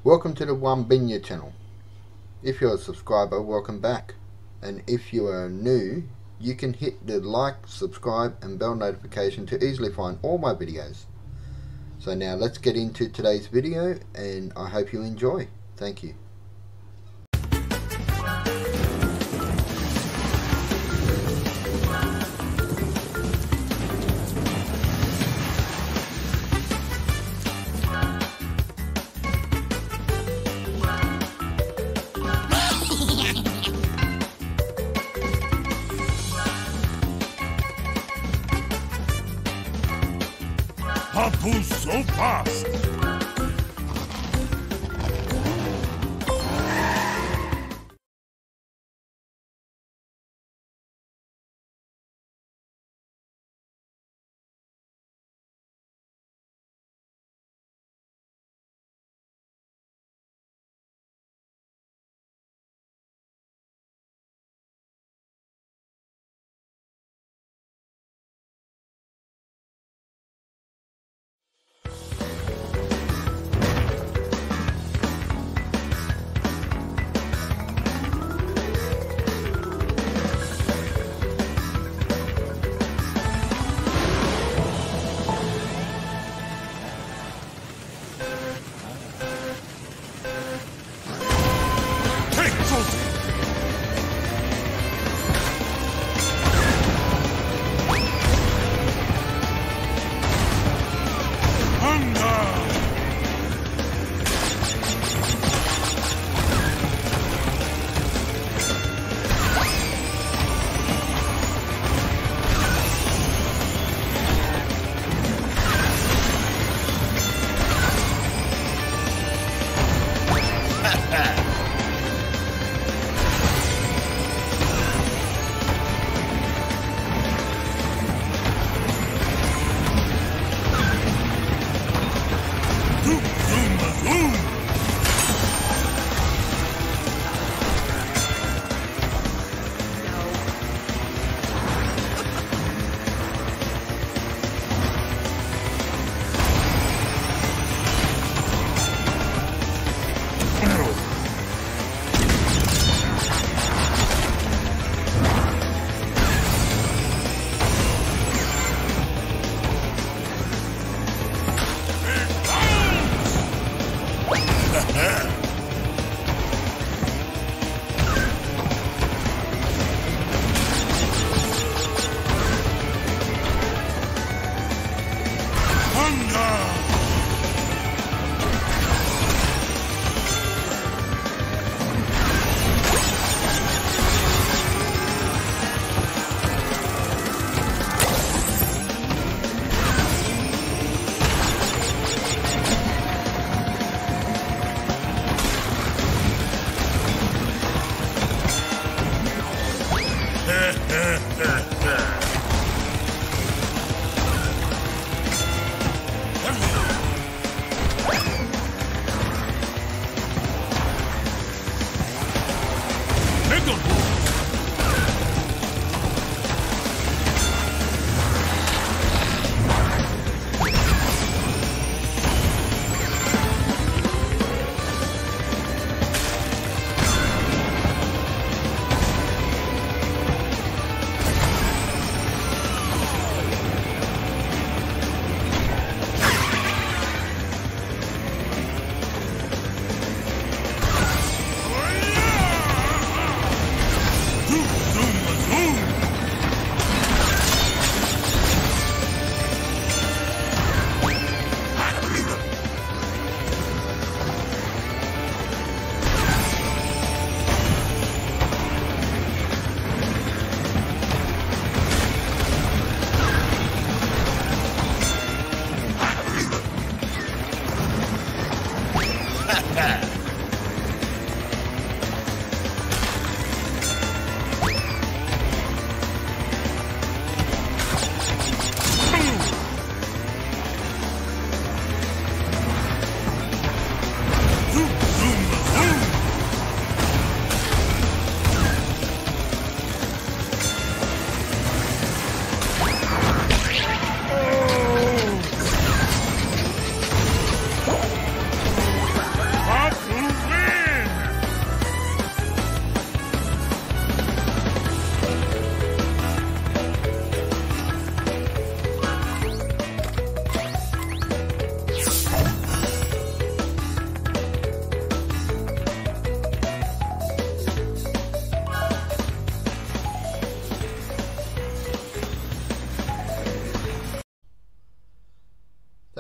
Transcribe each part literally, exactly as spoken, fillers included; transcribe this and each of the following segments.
Welcome to the One Binya channel. If you're a subscriber, welcome back. And if you are new, you can hit the like, subscribe and bell notification to easily find all my videos. So now let's get into today's video and I hope you enjoy. Thank you. Papu so fast!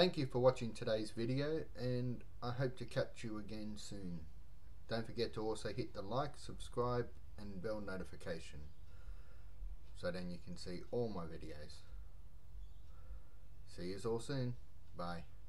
Thank you for watching today's video, and I hope to catch you again soon. Don't forget to also hit the like, subscribe and bell notification so then you can see all my videos. See you all soon. Bye.